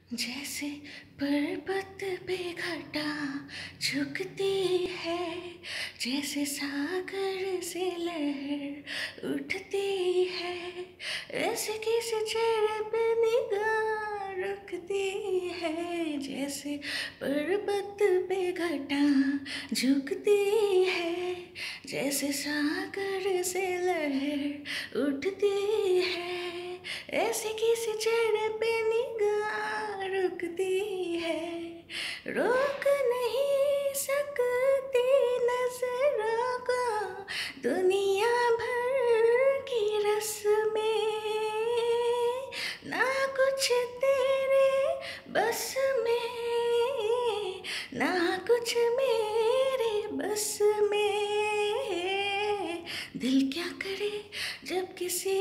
जैसे पर्वत पे घटा झुकती है, जैसे सागर से लहर उठती है, ऐसे किसी चेहरे पे निगाह रुकती है। जैसे पर्वत पे घटा झुकती है, जैसे सागर से लहर उठती है, ऐसे किसी चेहरे पे निगाह रुकती है। रोक नहीं सकती नजरों को दुनिया भर की रस्में, ना कुछ तेरे बस में, ना कुछ मेरे बस में। दिल क्या करे जब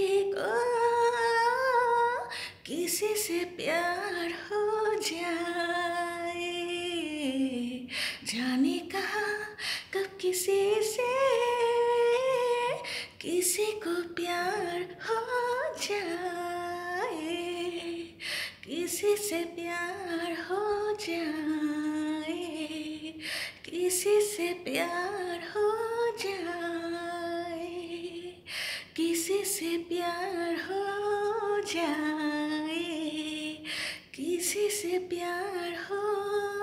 किसी से प्यार हो जाए, जाने कहाँ कब किसी को प्यार हो जाए, किसी से प्यार हो जाए, किसी से प्यार हो जाए, किसी से प्यार हो जाए, किसी से प्यार हो